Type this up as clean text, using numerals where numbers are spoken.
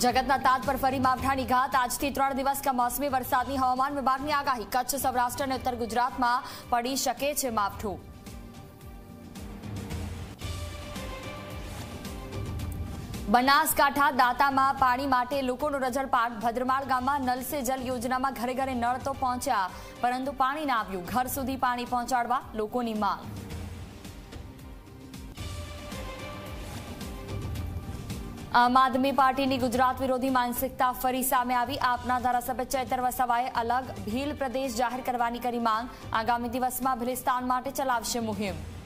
જગતના તાજ પર ફરી માવઠાની ઘાત। આજથી 3 દિવસ કમોસમી વરસાદની હવામાન વિભાગની આગાહી। કચ્છ, સૌરાષ્ટ્ર અને ઉત્તર ગુજરાતમાં પડી શકે છે માવઠું। બનાસકાંઠા દાંતામાં પાણી માટે લોકોનો રજળપાટ। ભદ્રમાળ ગામમાં નલ સે જલ યોજનામાં ઘરે ઘરે નળ તો પહોંચ્યા, પરંતુ પાણી ના આવ્યું। ઘર સુધી પાણી પહોંચાડવા લોકોની માંગ। આમ આદમી પાર્ટીની ગુજરાત વિરોધી માનસિકતા ફરી સામે આવી। આપના ધારાસભ્ય ચૈતર વસાવાએ અલગ ભીલ પ્રદેશ જાહેર કરવાની કરી માંગ। આગામી દિવસમાં ભીલિસ્તાન માટે ચલાવશે મુહિમ।